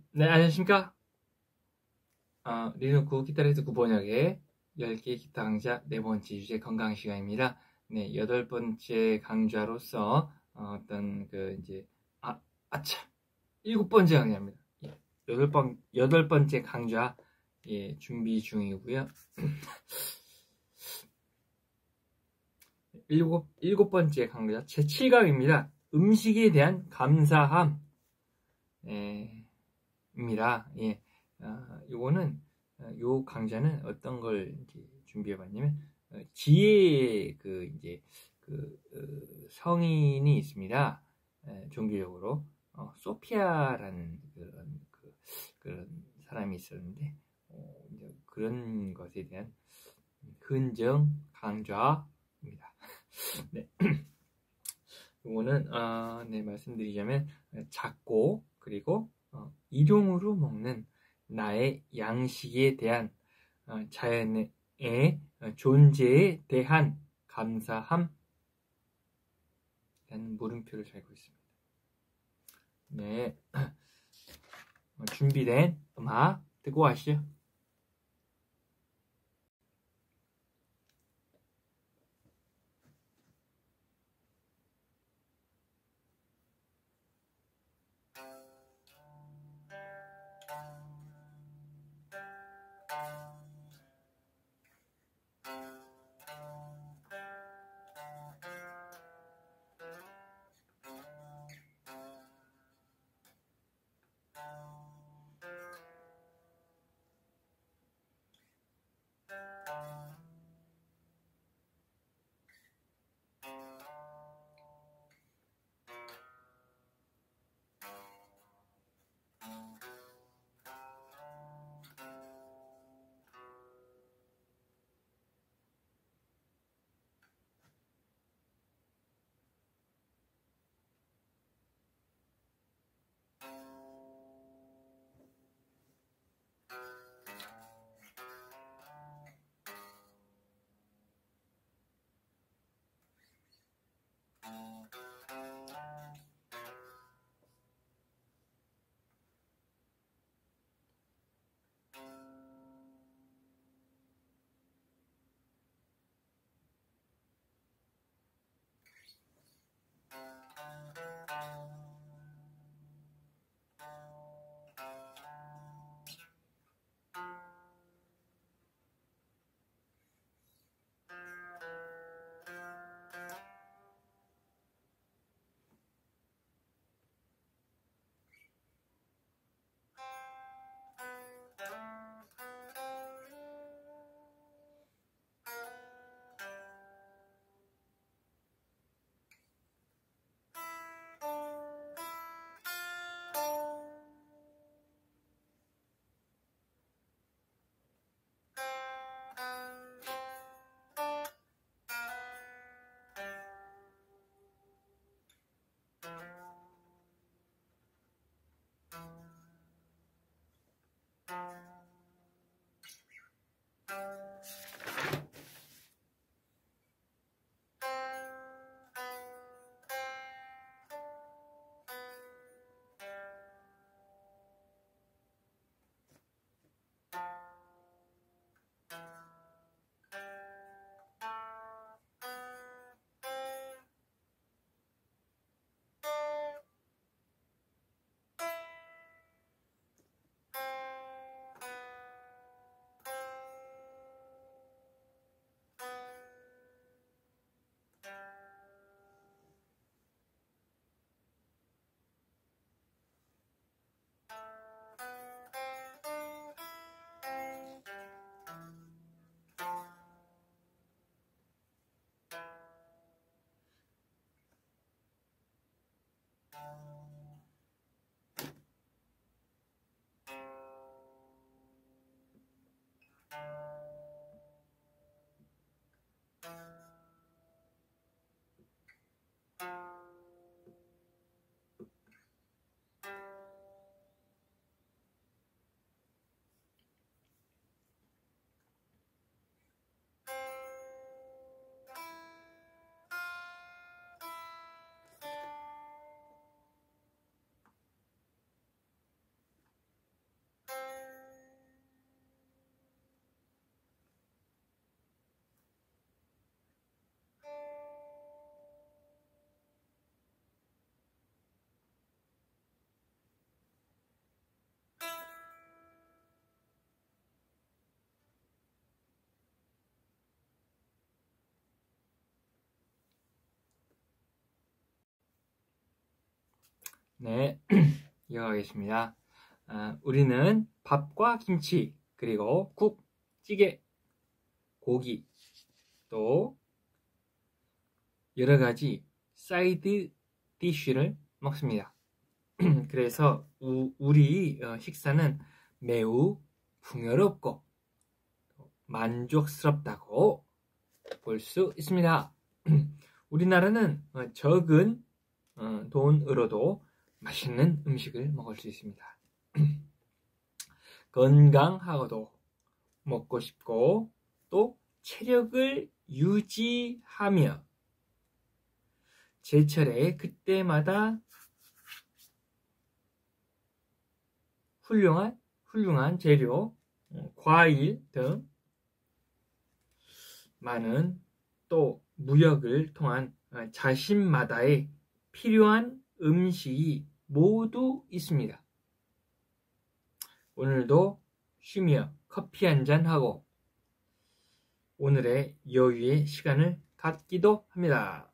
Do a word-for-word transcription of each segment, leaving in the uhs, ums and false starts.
네, 안녕하십니까? 어, 리누쿠 기타리스트 구번역의 열 개 기타 강좌 네 번째 주제 건강 시간입니다. 네, 여덟 번째 강좌로서 어, 떤 그 이제 아, 아차 일곱 번째 강좌입니다. 예, 여덟 번 여덟 번째 강좌 예, 준비 중이고요. 일곱 일곱 번째 강좌 제칠 강입니다. 음식에 대한 감사함. 예, 입니다. 예, 아, 요거는 어, 요 강좌는 어떤 걸 이제 준비해봤냐면 어, 지혜 그 이제 그 어, 성인이 있습니다. 에, 종교적으로 어, 소피아라는 그런 그, 그런 사람이 있었는데 어, 이제 그런 것에 대한 근정 강좌입니다. 네. 요거는 어, 네 말씀드리자면 작고 그리고 어, 일용으로 먹는 나의 양식에 대한 어, 자연의 존재에 대한 감사함 라는 물음표를 달고 있습니다. 네, 어, 준비된 음악 듣고 가시죠. 네, 이어가겠습니다. 아, 우리는 밥과 김치, 그리고 국, 찌개, 고기, 또 여러 가지 사이드 디쉬를 먹습니다. 그래서 우, 우리 식사는 매우 풍요롭고 만족스럽다고 볼 수 있습니다. 우리나라는 적은 돈으로도 맛있는 음식을 먹을 수 있습니다. 건강하고도 먹고 싶고 또 체력을 유지하며 제철에 그때마다 훌륭한 훌륭한 재료, 과일 등 많은 또 무역을 통한 자신마다의 필요한 음식이 모두 있습니다. 오늘도 쉬며 커피 한잔 하고 오늘의 여유의 시간을 갖기도 합니다.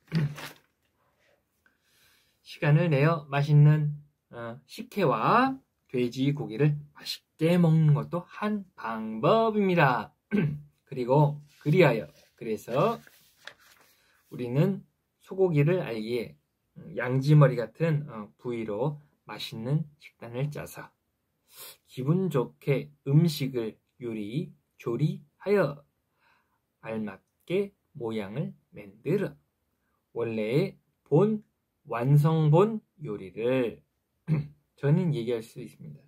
시간을 내어 맛있는 어, 식혜와 돼지고기를 맛있게 먹는 것도 한 방법입니다. 그리고 그리하여 그래서 우리는 소고기를 알기에 양지머리 같은 부위로 맛있는 식단을 짜서 기분 좋게 음식을 요리, 조리하여 알맞게 모양을 만들어 원래의 본 완성본 요리를 저는 얘기할 수 있습니다.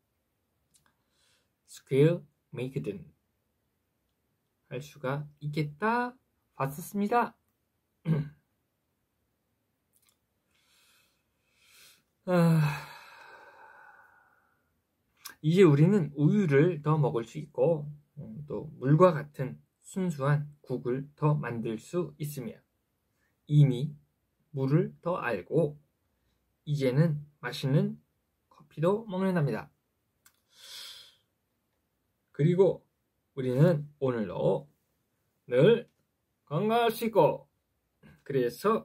스퀘어 메이크든 할 수가 있겠다 봤었습니다. 아, 이제 우리는 우유를 더 먹을 수 있고 또 물과 같은 순수한 국을 더 만들 수 있으며 이미 물을 더 알고 이제는 맛있는 커피도 먹는답니다. 그리고 우리는 오늘도 늘 건강할 수 있고 그래서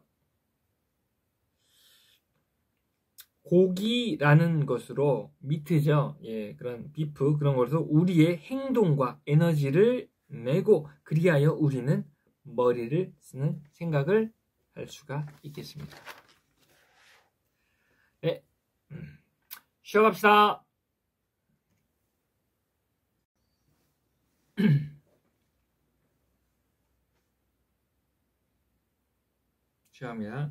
고기라는 것으로 미트죠. 예, 그런 비프 그런 것으로 우리의 행동과 에너지를 내고 그리하여 우리는 머리를 쓰는 생각을 할 수가 있겠습니다. 네, 쉬어갑시다. 쉬어갑니다.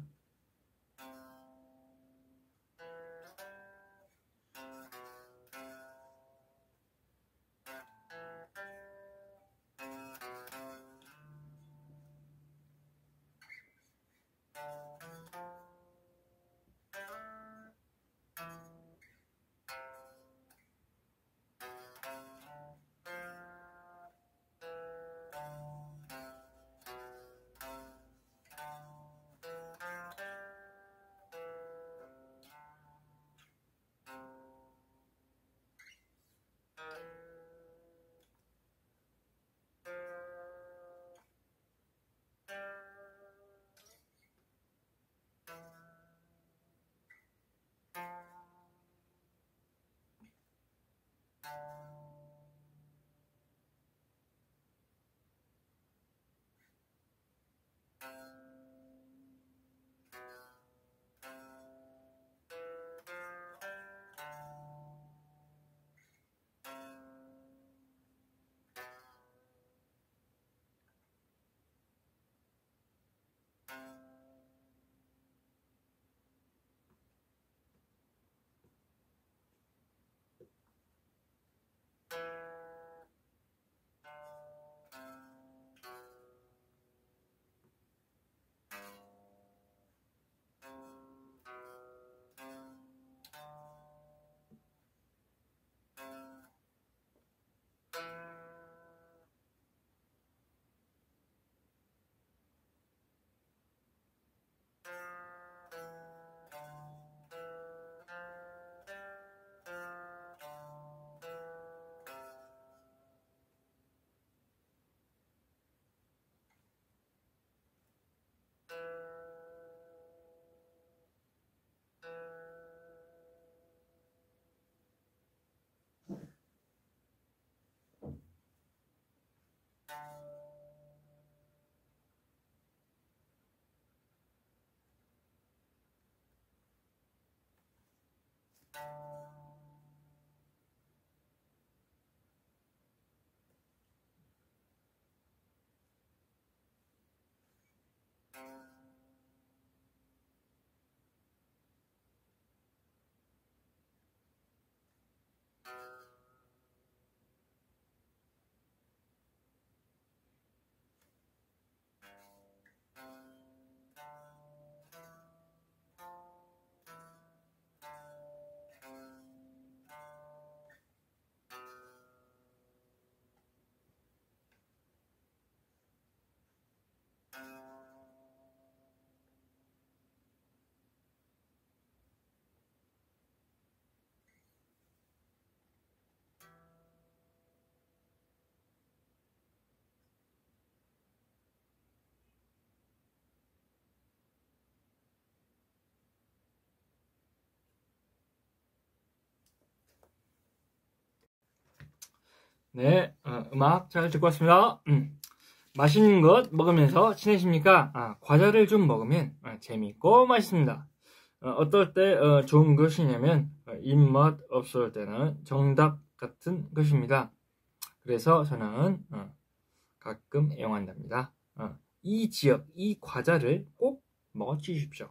네, 어, 음악 잘 듣고 왔습니다. 음, 맛있는 것 먹으면서 지내십니까? 아, 과자를 좀 먹으면 아, 재밌고 맛있습니다. 어, 떨때 어, 좋은 것이냐면 어, 입맛 없을 때는 정답 같은 것입니다. 그래서 저는 어, 가끔 애용한답니다. 어, 이 지역, 이 과자를 꼭 먹어 주십시오.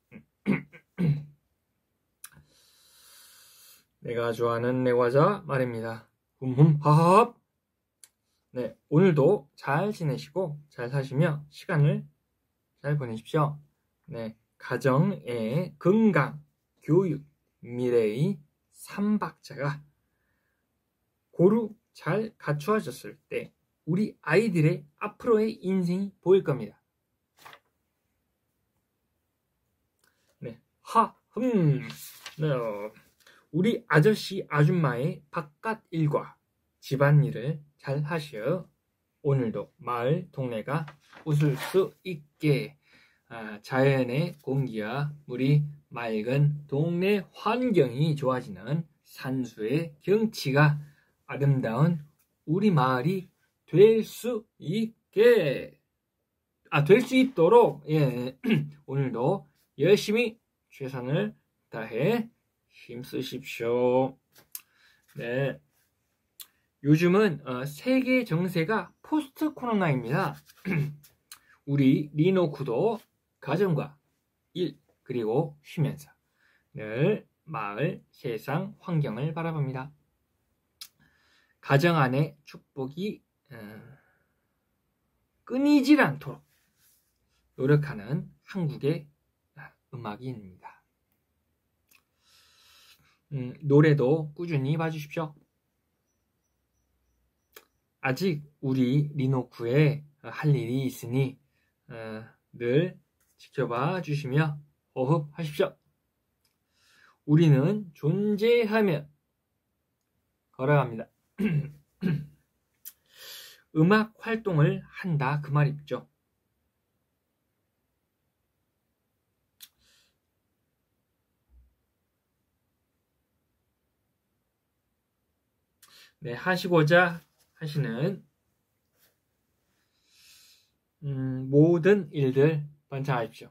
내가 좋아하는 내 과자 말입니다. 훔훔 하합. 네, 오늘도 잘 지내시고 잘 사시며 시간을 잘 보내십시오. 네, 가정의 건강, 교육, 미래의 삼박자가 고루 잘 갖추어졌을 때 우리 아이들의 앞으로의 인생이 보일 겁니다. 네, 하, 흠. 네, 어, 우리 아저씨 아줌마의 바깥 일과 집안일을 잘 하시어 오늘도 마을 동네가 웃을 수 있게 아, 자연의 공기와 물이 맑은 동네 환경이 좋아지는 산수의 경치가 아름다운 우리 마을이 될 수 있게 아, 될 수 있도록 예, 오늘도 열심히 최선을 다해 힘쓰십시오. 네. 요즘은 어, 세계 정세가 포스트 코로나입니다. 우리 리노쿠도 가정과 일 그리고 쉬면서 늘 마을, 세상, 환경을 바라봅니다. 가정 안에 축복이 어, 끊이질 않도록 노력하는 한국의 음악인입니다. 음, 노래도 꾸준히 봐주십시오. 아직 우리 리노쿠에 할 일이 있으니 어, 늘 지켜봐 주시며 호흡하십시오. 우리는 존재하며 걸어갑니다. 음악 활동을 한다 그 말이죠. 네, 하시고자 하시는 음, 모든 일들 번창하십시오.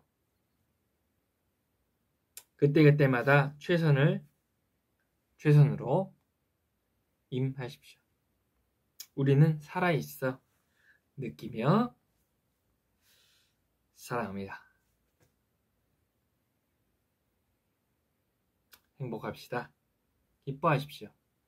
그때그때마다 최선을 최선으로 임하십시오. 우리는 살아있어 느끼며 사랑합니다. 행복합시다. 기뻐하십시오.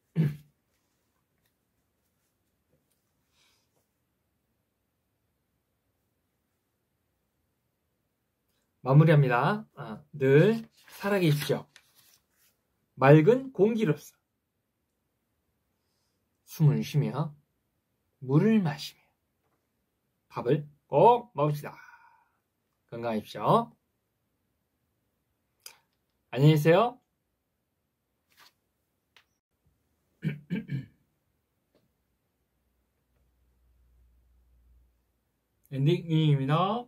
마무리합니다. 아, 늘 살아계십시오. 맑은 공기로서 숨을 쉬며 물을 마시며 밥을 꼭 먹읍시다. 건강하십시오. 안녕히 계세요. 엔딩입니다.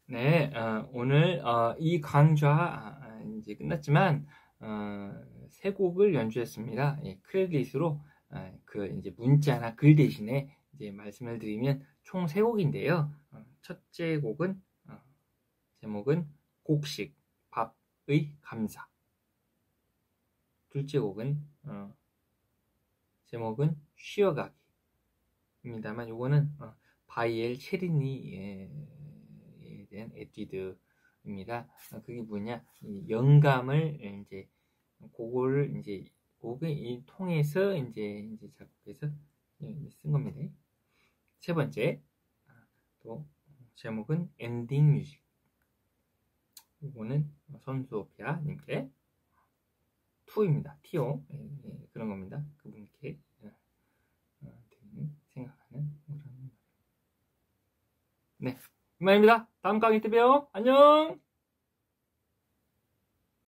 네, 어, 오늘 어, 이 강좌 아, 이제 끝났지만 어, 세 곡을 연주했습니다. 예, 클래리스로 어, 그 이제 문자나 글 대신에 이제 말씀을 드리면 총 세 곡인데요. 어, 첫째 곡은 어, 제목은 곡식 밥의 감사. 둘째 곡은 어, 제목은 쉬어가기입니다만 요거는 어, 바이엘 체리니에 대한 에뛰드입니다. 어, 그게 뭐냐? 이 영감을 이제 그거를 이제 곡을 통해서 이제 이제 작곡해서 쓴 겁니다. 세 번째 또 제목은 엔딩 뮤직. 이거는 손소피아님께 투입니다. 티오 예, 예, 그런 겁니다. 그분께 어, 생각하는 그런 네 이만입니다. 다음 강의 때 봬요. 안녕.